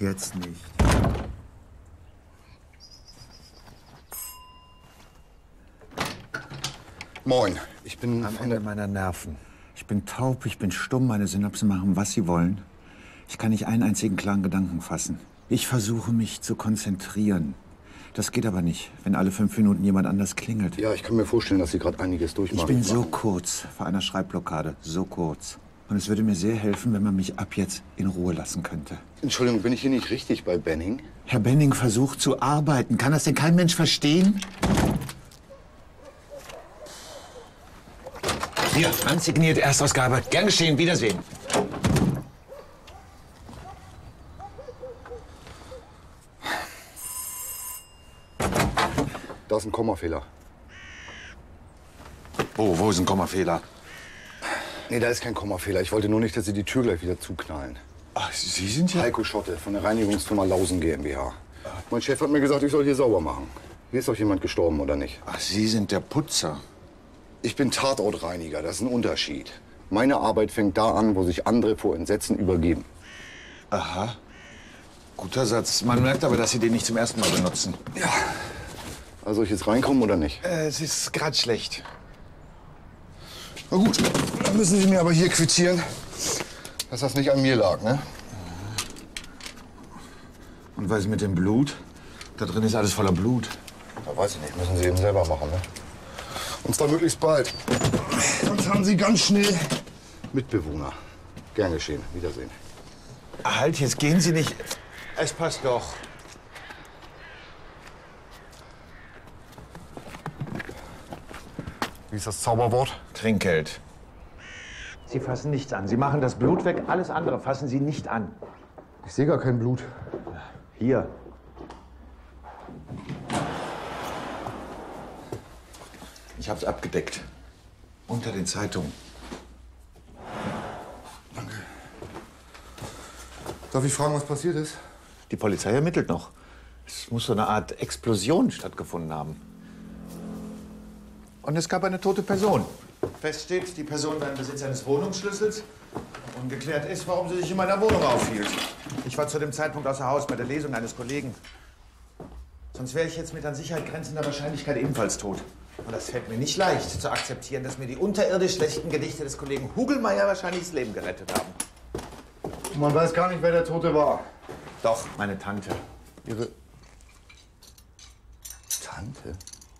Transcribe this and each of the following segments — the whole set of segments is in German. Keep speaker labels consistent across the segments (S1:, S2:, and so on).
S1: Jetzt nicht.
S2: Moin, ich bin
S1: am Ende meiner Nerven. Ich bin taub, ich bin stumm, meine Synapsen machen, was sie wollen. Ich kann nicht einen einzigen klaren Gedanken fassen. Ich versuche, mich zu konzentrieren. Das geht aber nicht, wenn alle 5 Minuten jemand anders klingelt.
S2: Ja, ich kann mir vorstellen, dass Sie gerade einiges durchmachen.
S1: Ich bin so kurz vor einer Schreibblockade, so kurz. Und es würde mir sehr helfen, wenn man mich ab jetzt in Ruhe lassen könnte.
S2: Entschuldigung, bin ich hier nicht richtig bei Benning?
S1: Herr Benning versucht zu arbeiten. Kann das denn kein Mensch verstehen? Hier, handsignierte Erstausgabe. Gern geschehen, Wiedersehen.
S2: Da ist ein Kommafehler.
S1: Wo ist ein Kommafehler?
S2: Nee, da ist kein Kommafehler. Ich wollte nur nicht, dass Sie die Tür gleich wieder zuknallen.
S1: Ach, Sie sind ja...
S2: Heiko Schotte von der Reinigungsfirma Lausen GmbH. Mein Chef hat mir gesagt, ich soll hier sauber machen. Hier ist doch jemand gestorben, oder nicht?
S1: Ach, Sie sind der Putzer.
S2: Ich bin Tatortreiniger, das ist ein Unterschied. Meine Arbeit fängt da an, wo sich andere vor Entsetzen übergeben.
S1: Aha. Guter Satz. Man merkt aber, dass Sie den nicht zum ersten Mal benutzen.
S2: Ja. Also soll ich jetzt reinkommen oder nicht?
S1: Es ist gerade schlecht.
S2: Na gut, dann müssen Sie mir aber hier quittieren, dass das nicht an mir lag, ne?
S1: Und was ist mit dem Blut? Da drin ist alles voller Blut.
S2: Da weiß ich nicht, müssen Sie eben selber machen, ne? Und zwar möglichst bald. Sonst haben Sie ganz schnell Mitbewohner. Gern geschehen. Wiedersehen.
S1: Halt, jetzt gehen Sie nicht. Es passt doch.
S2: Wie ist das Zauberwort?
S1: Trinkgeld. Sie fassen nichts an. Sie machen das Blut weg. Alles andere fassen Sie nicht an.
S2: Ich sehe gar kein Blut.
S1: Hier. Ich hab's abgedeckt. Unter den Zeitungen.
S2: Danke. Darf ich fragen, was passiert ist?
S1: Die Polizei ermittelt noch. Es muss so eine Art Explosion stattgefunden haben. Und es gab eine tote Person. Fest steht, die Person war im Besitz eines Wohnungsschlüssels. Ungeklärt ist, warum sie sich in meiner Wohnung aufhielt. Ich war zu dem Zeitpunkt außer Haus bei der Lesung eines Kollegen. Sonst wäre ich jetzt mit an Sicherheit grenzender Wahrscheinlichkeit ebenfalls tot. Und das fällt mir nicht leicht zu akzeptieren, dass mir die unterirdisch schlechten Gedichte des Kollegen Hugelmeier wahrscheinlich das Leben gerettet haben.
S2: Man weiß gar nicht, wer der Tote war.
S1: Doch, meine Tante.
S2: Ihre Tante?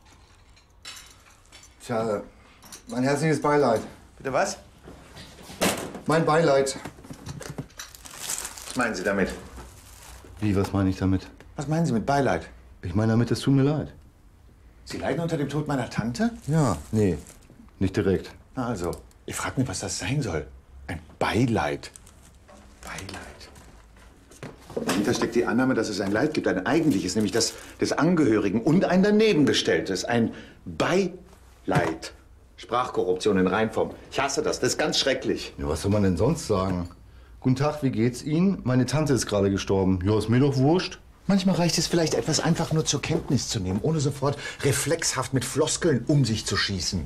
S2: Tja, mein herzliches Beileid.
S1: Bitte was?
S2: Mein Beileid.
S1: Was meinen Sie damit?
S2: Wie, was meine ich damit?
S1: Was meinen Sie mit Beileid?
S2: Ich meine damit, es tut mir leid.
S1: Sie leiden unter dem Tod meiner Tante?
S2: Ja, nee, nicht direkt.
S1: Na also, ich frage mich, was das sein soll. Ein Beileid. Beileid. Dahinter steckt die Annahme, dass es ein Leid gibt, ein eigentliches, nämlich das des Angehörigen und ein danebengestelltes, ein Beileid. Sprachkorruption in Reinform. Ich hasse das, das ist ganz schrecklich.
S2: Ja, was soll man denn sonst sagen? Guten Tag, wie geht's Ihnen? Meine Tante ist gerade gestorben. Ja, ist mir doch wurscht.
S1: Manchmal reicht es vielleicht, etwas einfach nur zur Kenntnis zu nehmen, ohne sofort reflexhaft mit Floskeln um sich zu schießen.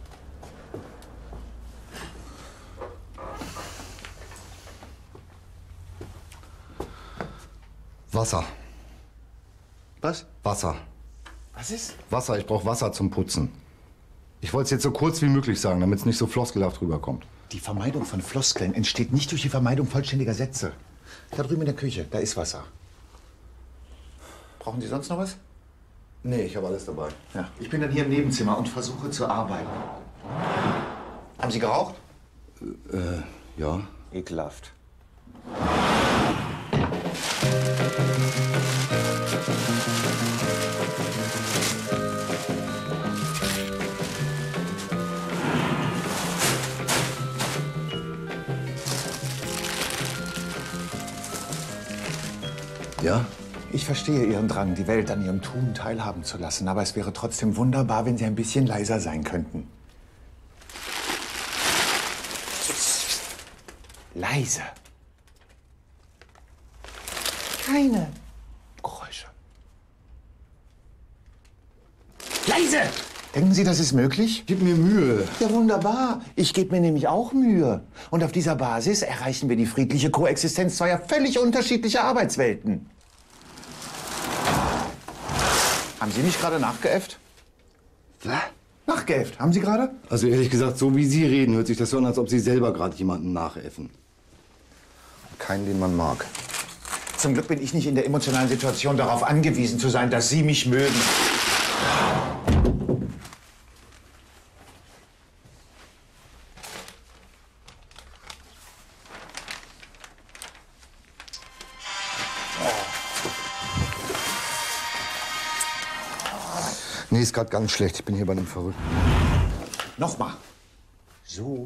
S2: Wasser.
S1: Was?
S2: Wasser.
S1: Was ist?
S2: Wasser, ich brauche Wasser zum Putzen. Ich wollte es jetzt so kurz wie möglich sagen, damit es nicht so floskelhaft rüberkommt.
S1: Die Vermeidung von Floskeln entsteht nicht durch die Vermeidung vollständiger Sätze. Da drüben in der Küche, da ist Wasser. Brauchen Sie sonst noch was?
S2: Nee, ich habe alles dabei.
S1: Ja. Ich bin dann hier im Nebenzimmer und versuche zu arbeiten. Haben Sie geraucht?
S2: Ja.
S1: Ekelhaft.
S2: Ja?
S1: Ich verstehe Ihren Drang, die Welt an Ihrem Tun teilhaben zu lassen. Aber es wäre trotzdem wunderbar, wenn Sie ein bisschen leiser sein könnten. Leise. Keine Geräusche. Leise! Denken Sie, das ist möglich?
S2: Gib mir Mühe.
S1: Ja, wunderbar. Ich gebe mir nämlich auch Mühe. Und auf dieser Basis erreichen wir die friedliche Koexistenz zweier völlig unterschiedlicher Arbeitswelten. Haben Sie mich gerade nachgeäfft?
S2: Was?
S1: Nachgeäfft, haben Sie gerade?
S2: Also ehrlich gesagt, so wie Sie reden, hört sich das so an, als ob Sie selber gerade jemanden nachäffen. Keinen, den man mag.
S1: Zum Glück bin ich nicht in der emotionalen Situation, darauf angewiesen zu sein, dass Sie mich mögen.
S2: Nee, ist gerade ganz schlecht. Ich bin hier bei einem Verrückten.
S1: Nochmal. So.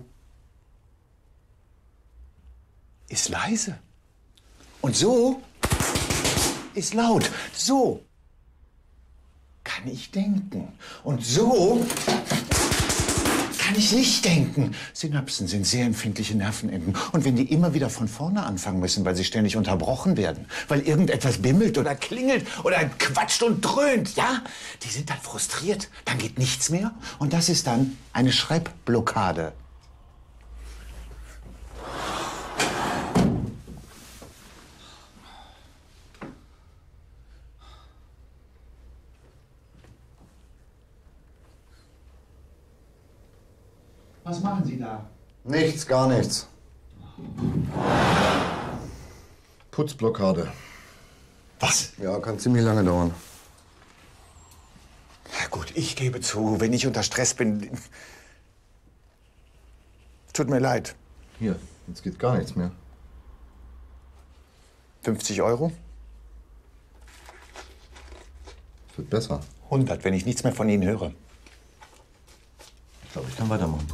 S1: Ist leise. Und so ist laut. So kann ich denken. Und so kann ich nicht denken. Synapsen sind sehr empfindliche Nervenenden. Und wenn die immer wieder von vorne anfangen müssen, weil sie ständig unterbrochen werden, weil irgendetwas bimmelt oder klingelt oder quatscht und dröhnt, ja, die sind dann frustriert. Dann geht nichts mehr. Und das ist dann eine Schreibblockade. Was machen Sie da?
S2: Nichts, gar nichts. Putzblockade.
S1: Was?
S2: Ja, kann ziemlich lange dauern.
S1: Na gut, ich gebe zu, wenn ich unter Stress bin. Tut mir leid.
S2: Hier, jetzt geht gar nichts mehr.
S1: 50 Euro?
S2: Wird besser.
S1: 100, wenn ich nichts mehr von Ihnen höre.
S2: Ich glaube, ich kann weitermachen.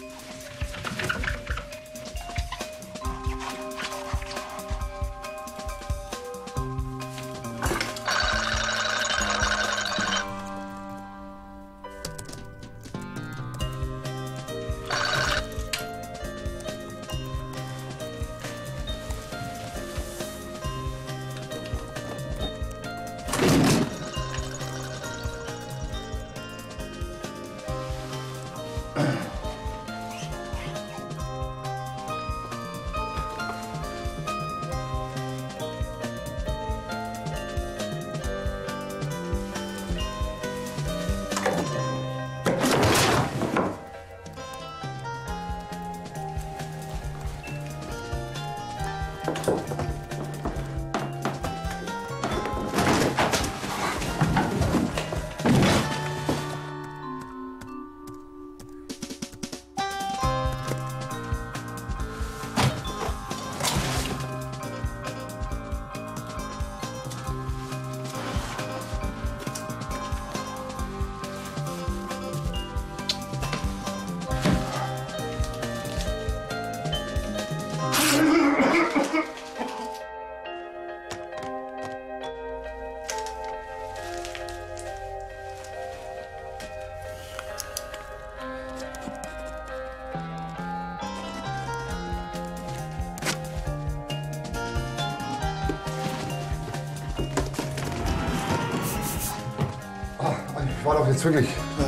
S2: Ich war doch jetzt wirklich...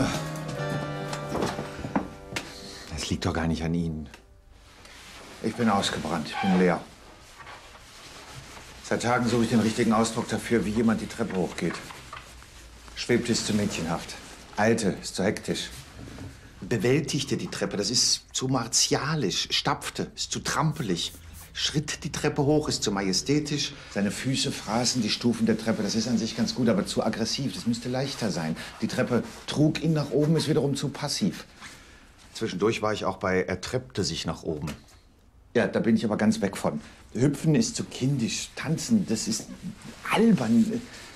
S1: Das liegt doch gar nicht an Ihnen. Ich bin ausgebrannt, ich bin leer. Seit Tagen suche ich den richtigen Ausdruck dafür, wie jemand die Treppe hochgeht. Schwebte ist zu mädchenhaft. Alte ist zu hektisch. Bewältigte die Treppe, das ist zu martialisch. Stapfte ist zu trampelig. Schritt die Treppe hoch, ist zu majestätisch. Seine Füße fraßen die Stufen der Treppe. Das ist an sich ganz gut, aber zu aggressiv. Das müsste leichter sein. Die Treppe trug ihn nach oben, ist wiederum zu passiv. Zwischendurch war ich auch bei er treppte sich nach oben. Ja, da bin ich aber ganz weg von. Hüpfen ist zu kindisch. Tanzen, das ist albern.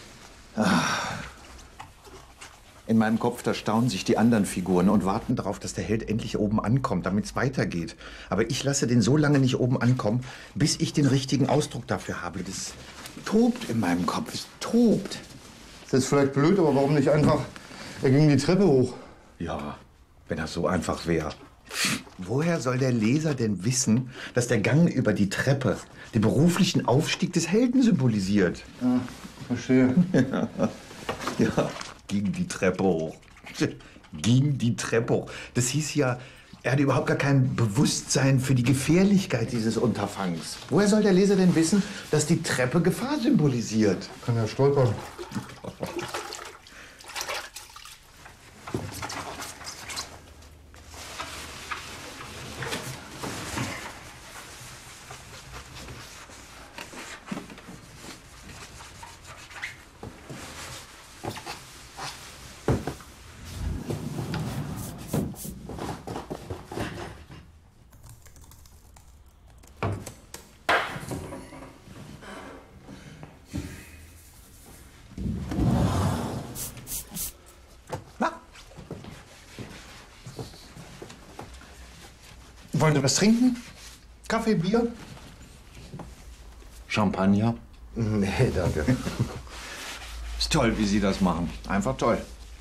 S1: In meinem Kopf, da staunen sich die anderen Figuren und warten darauf, dass der Held endlich oben ankommt, damit es weitergeht. Aber ich lasse den so lange nicht oben ankommen, bis ich den richtigen Ausdruck dafür habe. Das tobt in meinem Kopf, es tobt.
S2: Das ist vielleicht blöd, aber warum nicht einfach... Er ging die Treppe hoch.
S1: Ja, wenn das so einfach wäre. Woher soll der Leser denn wissen, dass der Gang über die Treppe den beruflichen Aufstieg des Helden symbolisiert?
S2: Ja, verstehe.
S1: Ja, ging die Treppe hoch. Ging die Treppe hoch. Das hieß ja, er hatte überhaupt gar kein Bewusstsein für die Gefährlichkeit dieses Unterfangs. Woher soll der Leser denn wissen, dass die Treppe Gefahr symbolisiert?
S2: Kann ja stolpern.
S1: Wollen Sie was trinken? Kaffee, Bier? Champagner?
S2: Nee, danke.
S1: Ist toll, wie Sie das machen. Einfach toll.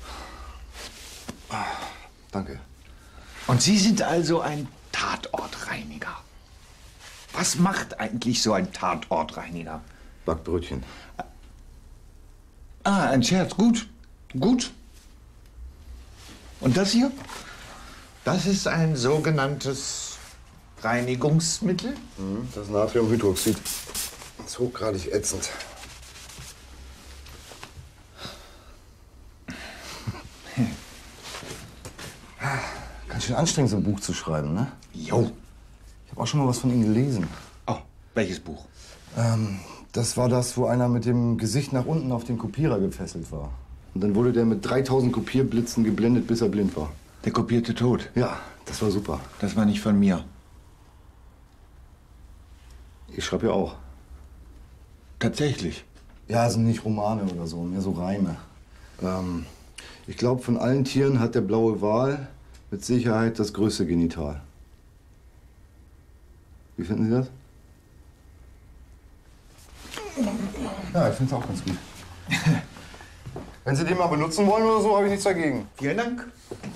S2: Danke.
S1: Und Sie sind also ein Tatortreiniger. Was macht eigentlich so ein Tatortreiniger?
S2: Backt Brötchen.
S1: Ah, ein Scherz. Gut. Gut. Und das hier? Das ist ein sogenanntes Reinigungsmittel?
S2: Das ist Natriumhydroxid. Das ist hochgradig ätzend. Ganz schön anstrengend, so ein Buch zu schreiben, ne?
S1: Jo.
S2: Ich habe auch schon mal was von Ihnen gelesen.
S1: Oh, welches Buch?
S2: Das war das, wo einer mit dem Gesicht nach unten auf den Kopierer gefesselt war. Und dann wurde der mit 3000 Kopierblitzen geblendet, bis er blind war.
S1: Der kopierte Tod.
S2: Ja, das war super.
S1: Das war nicht von mir.
S2: Ich schreibe ja auch.
S1: Tatsächlich.
S2: Ja, sind nicht Romane oder so, mehr so Reime. Ich glaube, von allen Tieren hat der blaue Wal mit Sicherheit das größte Genital. Wie finden Sie das? Ja, ich finde es auch ganz gut. Wenn Sie den mal benutzen wollen oder so, habe ich nichts dagegen.
S1: Vielen Dank.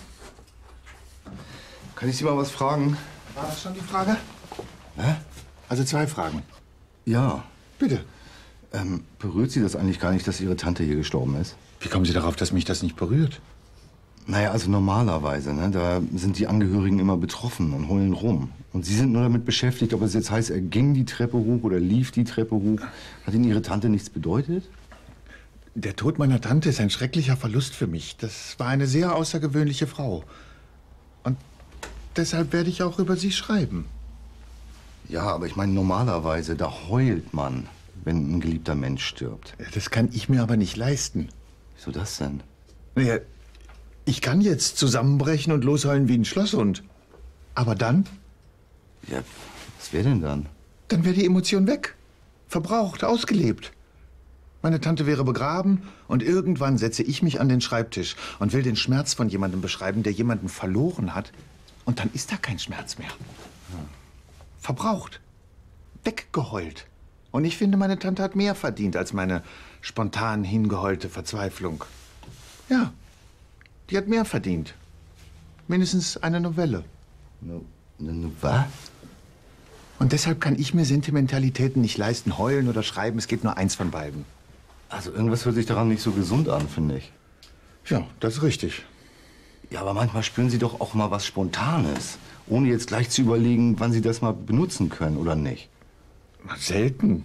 S2: Kann ich Sie mal was fragen?
S1: War das schon die Frage?
S2: Hä?
S1: Also 2 Fragen.
S2: Ja.
S1: Bitte.
S2: Berührt Sie das eigentlich gar nicht, dass Ihre Tante hier gestorben ist?
S1: Wie kommen Sie darauf, dass mich das nicht berührt?
S2: Naja, also normalerweise, ne? Da sind die Angehörigen immer betroffen und heulen rum. Und Sie sind nur damit beschäftigt, ob es jetzt heißt, er ging die Treppe hoch oder lief die Treppe hoch. Hat Ihnen Ihre Tante nichts bedeutet?
S1: Der Tod meiner Tante ist ein schrecklicher Verlust für mich. Das war eine sehr außergewöhnliche Frau. Und deshalb werde ich auch über sie schreiben.
S2: Ja, aber ich meine, normalerweise, da heult man, wenn ein geliebter Mensch stirbt.
S1: Ja, das kann ich mir aber nicht leisten.
S2: Wieso das denn?
S1: Naja, ich kann jetzt zusammenbrechen und losheulen wie ein Schlosshund. Aber dann?
S2: Ja, was wäre denn dann?
S1: Dann wäre die Emotion weg. Verbraucht, ausgelebt. Meine Tante wäre begraben und irgendwann setze ich mich an den Schreibtisch und will den Schmerz von jemandem beschreiben, der jemanden verloren hat. Und dann ist da kein Schmerz mehr. Verbraucht. Weggeheult. Und ich finde, meine Tante hat mehr verdient als meine spontan hingeheulte Verzweiflung. Ja, die hat mehr verdient. Mindestens eine Novelle.
S2: Was?
S1: Und deshalb kann ich mir Sentimentalitäten nicht leisten, heulen oder schreiben. Es geht nur eins von beiden.
S2: Also irgendwas hört sich daran nicht so gesund an, finde ich.
S1: Ja, das ist richtig.
S2: Ja, aber manchmal spüren Sie doch auch mal was Spontanes. Ohne jetzt gleich zu überlegen, wann Sie das mal benutzen können oder nicht.
S1: Selten.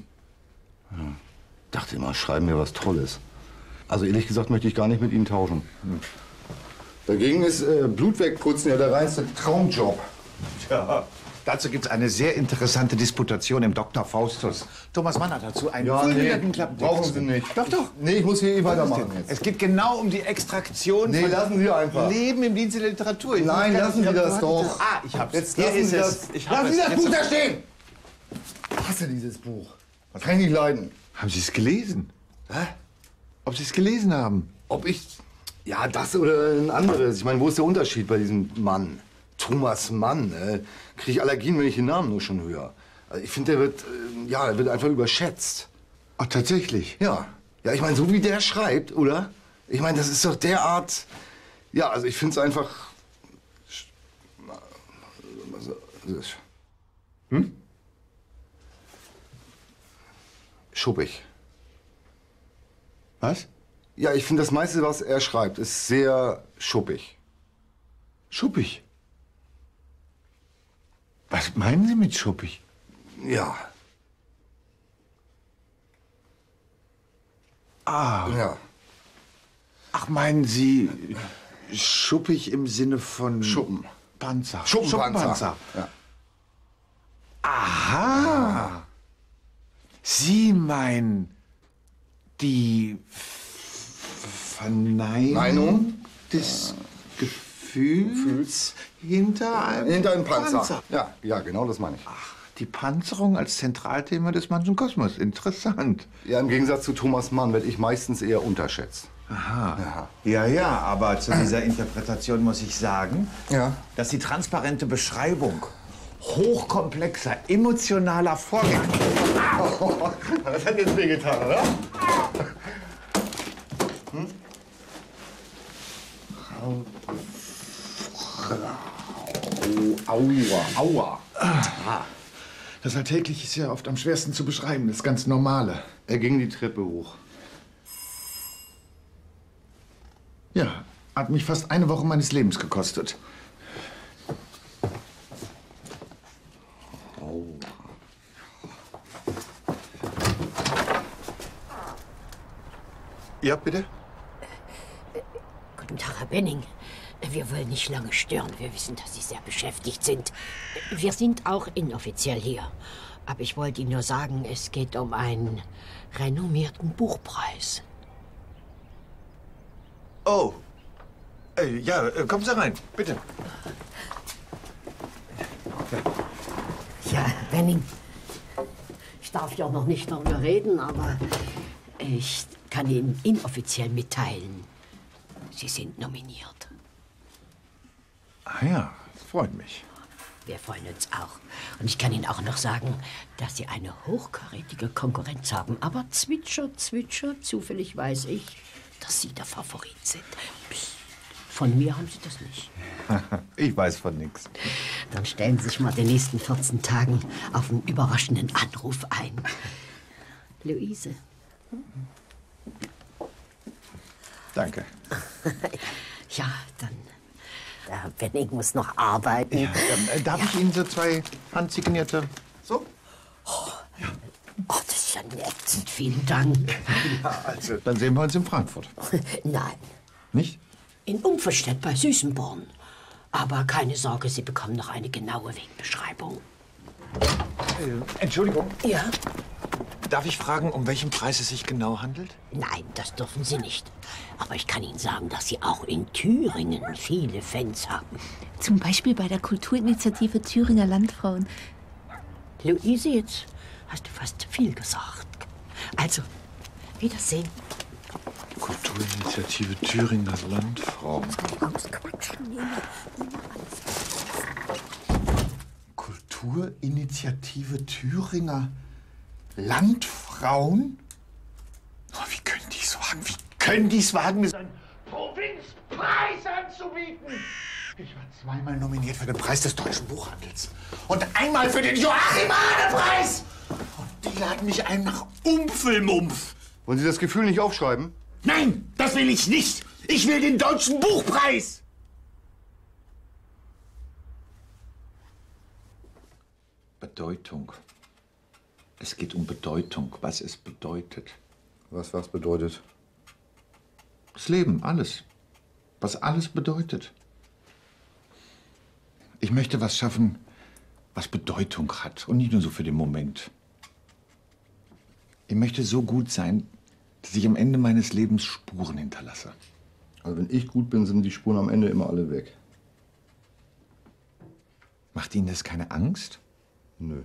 S2: Dachte immer, schreiben mir was Tolles. Also ehrlich gesagt möchte ich gar nicht mit Ihnen tauschen. Dagegen ist Blut wegputzen ja der reinste Traumjob.
S1: Ja, dazu gibt es eine sehr interessante Disputation im Dr. Faustus. Thomas Mann hat dazu einen fulminanten Klappentext.
S2: brauchen Sie nicht.
S1: Doch, doch.
S2: Nee, ich muss hier weitermachen jetzt.
S1: Es geht genau um die Extraktion
S2: Nee,
S1: von
S2: lassen Sie einfach.
S1: Leben im Dienste der Literatur.
S2: Nein, lassen Sie das doch.
S1: Ah, ich hab's.
S2: Jetzt
S1: Hier
S2: lassen
S1: ist
S2: Sie
S1: es.
S2: das.
S1: Ich hab
S2: Lassen Sie
S1: es.
S2: das
S1: Jetzt-
S2: Buch da stehen! Ich hasse dieses Buch. Das kann ich nicht leiden.
S1: Haben Sie es gelesen?
S2: Hä?
S1: Ob Sie es gelesen haben?
S2: Ob ich... Ja, das oder ein anderes. Ich meine, wo ist der Unterschied bei diesem Mann? Thomas Mann. Kriege ich Allergien, wenn ich den Namen nur schon höre. Also ich finde, der wird, er wird einfach überschätzt.
S1: Ach, tatsächlich?
S2: Ja. Ja, ich meine, so wie der schreibt, oder? Ich meine, das ist doch derart... Ja, also ich finde es einfach... Schuppig.
S1: Was?
S2: Ja, ich finde, das meiste, was er schreibt, ist sehr schuppig.
S3: Schuppig. Was meinen Sie mit schuppig?
S2: Ja. Ja.
S3: Ach, meinen Sie schuppig im Sinne von...
S2: Schuppen.
S3: Panzer.
S2: Schuppenpanzer. Ja.
S3: Aha. Sie meinen die Verneinung des Gefühls hinter einem
S2: Panzer. Ja, genau das meine ich.
S3: Die Panzerung als Zentralthema des manchen Kosmos. Interessant.
S2: Ja, im Gegensatz zu Thomas Mann werde ich meistens eher unterschätzt.
S1: Aha. Ja, aber zu dieser Interpretation muss ich sagen, dass die transparente Beschreibung hochkomplexer, emotionaler Vorgänge... Das hat jetzt wehgetan, oder?
S3: Aua. Das Alltägliche ist ja oft am schwersten zu beschreiben, das ganz Normale.
S2: Er ging die Treppe hoch.
S3: Ja, hat mich fast eine Woche meines Lebens gekostet. Ja, bitte?
S4: Guten Tag, Herr Benning. Wir wollen nicht lange stören. Wir wissen, dass Sie sehr beschäftigt sind. Wir sind auch inoffiziell hier. Aber ich wollte Ihnen nur sagen, es geht um einen renommierten Buchpreis.
S1: Oh. Ja, kommen Sie rein, bitte.
S4: Ja, Herr Benning. Ich darf ja noch nicht darüber reden, aber ich kann Ihnen inoffiziell mitteilen, Sie sind nominiert.
S3: Ah ja, das freut mich.
S4: Wir freuen uns auch. Und ich kann Ihnen auch noch sagen, dass Sie eine hochkarätige Konkurrenz haben. Aber zwitscher, zufällig weiß ich, dass Sie der Favorit sind. Psst. Von mir haben Sie das nicht.
S3: Ich weiß von nichts.
S4: Dann stellen Sie sich mal den nächsten 14 Tagen auf einen überraschenden Anruf ein. Luise.
S1: Danke.
S4: Ja, dann... Der Herr Benning muss noch arbeiten.
S3: Ja, darf ich Ihnen so 2 handsignierte... So?
S4: Oh, das ist ja nett. Vielen Dank.
S3: Ja, also, dann sehen wir uns in Frankfurt.
S4: Nein,
S3: Nicht?
S4: in Umverstedt bei Süßenborn. Aber keine Sorge, Sie bekommen noch eine genaue Wegbeschreibung.
S1: Entschuldigung,
S4: Ja?
S1: darf ich fragen, um welchen Preis es sich genau handelt?
S4: Nein, das dürfen Sie nicht. Aber ich kann Ihnen sagen, dass Sie auch in Thüringen viele Fans haben.
S5: Zum Beispiel bei der Kulturinitiative Thüringer Landfrauen.
S4: Luise, jetzt hast du fast viel gesagt. Also, Wiedersehen.
S3: Kulturinitiative Thüringer Landfrauen. Kulturinitiative Thüringer Landfrauen? Oh, wie können die es wagen? Wie können die es wagen, mir so einen Provinzpreis anzubieten? Ich war 2-mal nominiert für den Preis des deutschen Buchhandels. Und einmal für den Joachim-Ahne-Preis. Und die laden mich ein nach Umpfelmumpf.
S2: Wollen Sie das Gefühl nicht aufschreiben?
S3: Nein, das will ich nicht. Ich will den deutschen Buchpreis. Bedeutung. Es geht um Bedeutung, was es bedeutet.
S2: Was bedeutet?
S3: Das Leben, alles. Was alles bedeutet. Ich möchte was schaffen, was Bedeutung hat und nicht nur so für den Moment. Ich möchte so gut sein, dass ich am Ende meines Lebens Spuren hinterlasse.
S2: Also wenn ich gut bin, sind die Spuren am Ende immer alle weg.
S3: Macht Ihnen das keine Angst?
S2: Nö.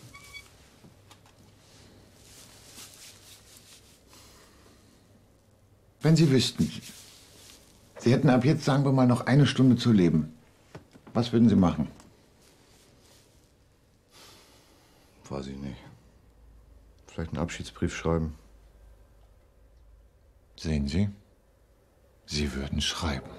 S3: Wenn Sie wüssten, Sie hätten ab jetzt, sagen wir mal, noch 1 Stunde zu leben. Was würden Sie machen?
S2: Weiß ich nicht. Vielleicht einen Abschiedsbrief schreiben.
S3: Sehen Sie, Sie würden schreiben.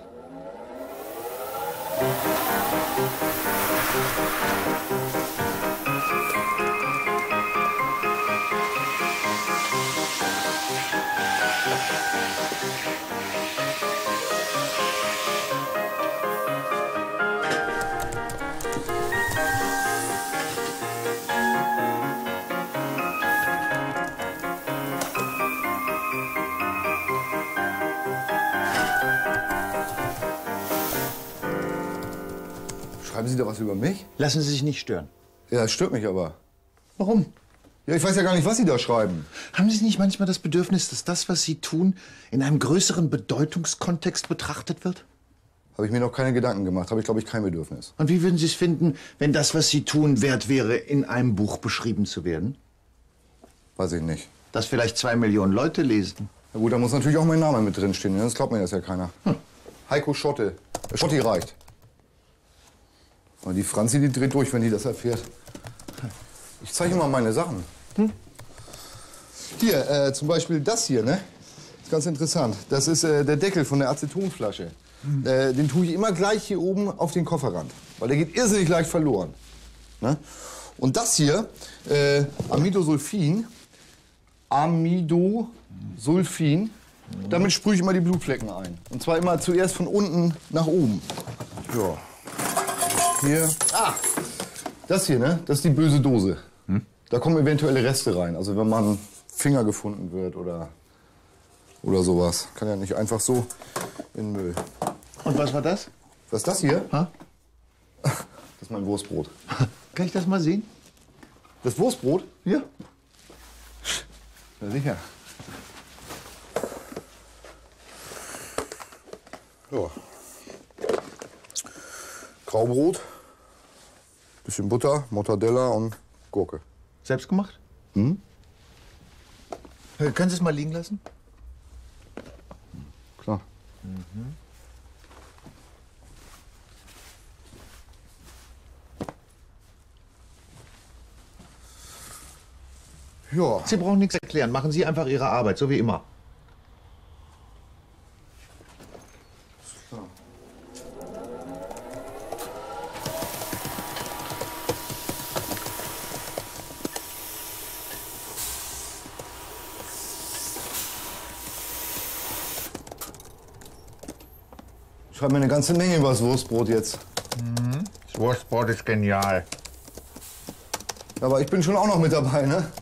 S2: Schreiben Sie da was über mich?
S1: Lassen Sie sich nicht stören.
S2: Ja, das stört mich aber.
S1: Warum?
S2: Ja, ich weiß ja gar nicht, was Sie da schreiben.
S1: Haben Sie nicht manchmal das Bedürfnis, dass das, was Sie tun, in einem größeren Bedeutungskontext betrachtet wird?
S2: Habe ich mir noch keine Gedanken gemacht. Habe ich, glaube ich, kein Bedürfnis.
S1: Und wie würden Sie es finden, wenn das, was Sie tun, wert wäre, in einem Buch beschrieben zu werden?
S2: Weiß ich nicht.
S1: Das vielleicht 2 Millionen Leute lesen?
S2: Na gut, da muss natürlich auch mein Name mit drinstehen. Sonst glaubt mir das ja keiner. Heiko Schotte. Schotti reicht. Und die Franzi, die dreht durch, wenn die das erfährt. Ich zeige mal meine Sachen. Hier, zum Beispiel das hier, ne? Ist ganz interessant. Das ist der Deckel von der Acetonflasche. Den tue ich immer gleich hier oben auf den Kofferrand. Weil der geht irrsinnig leicht verloren. Ne? Und das hier, Amidosulfin. Amidosulfin. Damit sprühe ich immer die Blutflecken ein. Und zwar immer zuerst von unten nach oben. Ja. Hier. Ah, das hier, ne? Das ist die böse Dose. Da kommen eventuelle Reste rein. Also wenn man Finger gefunden wird oder sowas. Kann ja nicht einfach so in den Müll.
S1: Und was war das?
S2: Was ist das hier?
S1: Ha?
S2: Das ist mein Wurstbrot.
S1: Kann ich das mal sehen?
S2: Das Wurstbrot?
S1: Ja.
S2: Ja, sicher. Ja. Graubrot, bisschen Butter, Mortadella und Gurke.
S1: Selbst gemacht?
S2: Hm?
S1: Können Sie es mal liegen lassen?
S2: Klar. Ja.
S1: Sie brauchen nichts erklären. Machen Sie einfach Ihre Arbeit, so wie immer.
S2: Ich schreibe mir eine ganze Menge über das Wurstbrot jetzt.
S1: Das Wurstbrot ist genial.
S2: Aber ich bin schon auch noch mit dabei, ne?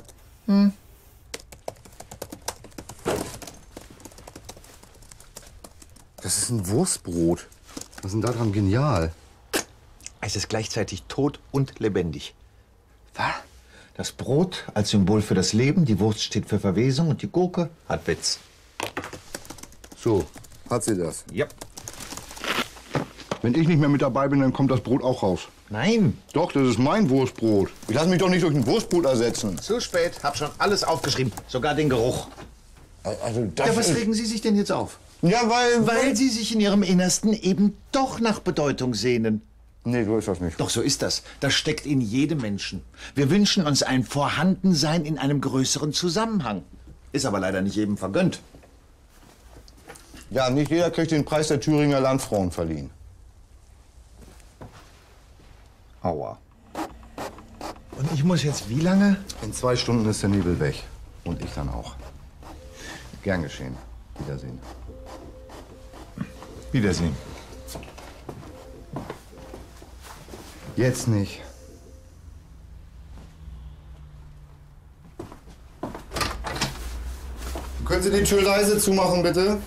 S2: Das ist ein Wurstbrot. Was ist denn daran genial?
S1: Es ist gleichzeitig tot und lebendig. Was? Das Brot als Symbol für das Leben, die Wurst steht für Verwesung und die Gurke hat Witz.
S2: So, hat sie das.
S1: Ja.
S2: Wenn ich nicht mehr mit dabei bin, dann kommt das Brot auch raus.
S1: Nein.
S2: Doch, das ist mein Wurstbrot. Ich lasse mich doch nicht durch ein Wurstbrot ersetzen.
S1: Zu spät. Hab schon alles aufgeschrieben. Sogar den Geruch.
S2: Also das
S1: Ja, was
S2: ist...
S1: regen Sie sich denn jetzt auf?
S2: Ja,
S1: Weil Sie sich in Ihrem Innersten eben doch nach Bedeutung sehnen.
S2: Nee, so ist das nicht.
S1: Doch, so ist das. Das steckt in jedem Menschen. Wir wünschen uns ein Vorhandensein in einem größeren Zusammenhang. Ist aber leider nicht jedem vergönnt.
S2: Ja, nicht jeder kriegt den Preis der Thüringer Landfrauen verliehen.
S1: Aua. Und ich muss jetzt wie lange?
S2: In 2 Stunden ist der Nebel weg. Und ich dann auch. Gern geschehen. Wiedersehen.
S1: Wiedersehen.
S2: Jetzt nicht. Können Sie die Tür leise zumachen, bitte?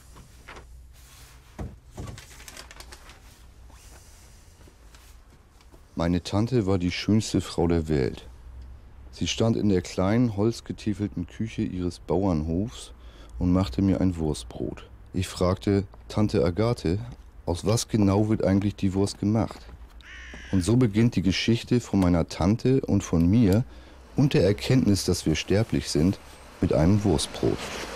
S2: Meine Tante war die schönste Frau der Welt. Sie stand in der kleinen, holzgetiefelten Küche ihres Bauernhofs und machte mir ein Wurstbrot. Ich fragte, Tante Agathe, aus was genau wird eigentlich die Wurst gemacht? Und so beginnt die Geschichte von meiner Tante und von mir und der Erkenntnis, dass wir sterblich sind, mit einem Wurstbrot.